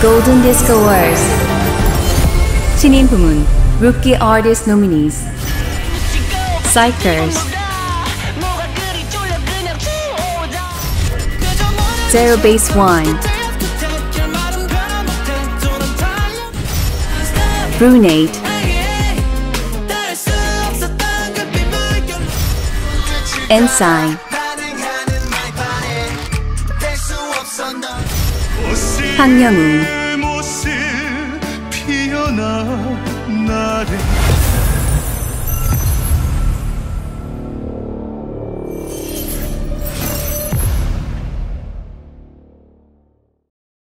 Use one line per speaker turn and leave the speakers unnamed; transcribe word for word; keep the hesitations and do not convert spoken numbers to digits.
골든디스크어워즈 신인 부문 Rookie Artist Nominees xikers ZEROBASEONE 루네이트 Ensign 황영웅